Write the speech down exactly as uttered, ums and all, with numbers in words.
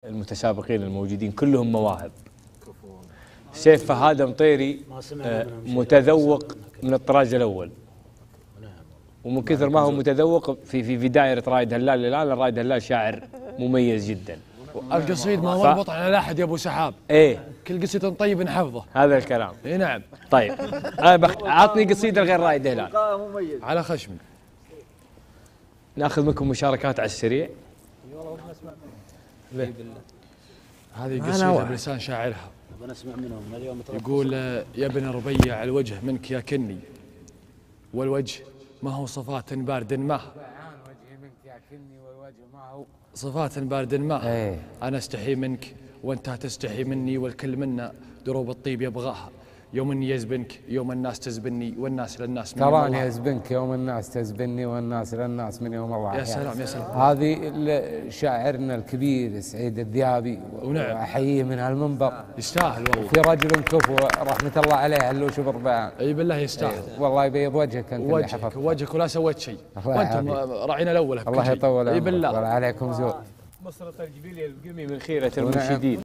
المتسابقين الموجودين كلهم مواهب. سيف فهد مطيري متذوق من الطراز الأول، ومن كثر ما هو متذوق في في في دائرة رائد هلال الآن، رائد هلال شاعر مميز جدا. القصيد ما هو البطل على أحد يا أبو سحاب. إيه، كل قصيد طيب نحفظه. هذا الكلام. إيه نعم. طيب أنا بخ... عطني قصيدة غير رائد هلال. على خشمي. ناخذ منكم مشاركات على السريع. هذه قصيدة بلسان شاعرها. بنسمع منهم اليوم. يقول يا ابن ربيع الوجه منك يا كني، والوجه ما هو صفات بارد ما صفات بارد ما ايه. أنا استحي منك وأنت تستحي مني، والكل منا دروب الطيب يبغاها، يوم يزبنك يوم الناس تزبني، والناس للناس من يوم الله. تراني أزبنك يوم الناس تزبني، والناس للناس من يوم الله. يا سلام يا سلام. هذه شاعرنا الكبير سعيد الذيابي، ونعم وأحييه من هالمنبر. يستاهل والله. في رجل كفو رحمة الله عليه علوش بربعان. اي بالله يستاهل. والله يبيض وجهك انت. وجهك وجهك ولا سويت شيء، وانتم راعينا الاول. الله يطول اي بالله. عليكم زور. مسرة الجبيلية القمي من خيرة المنشدين.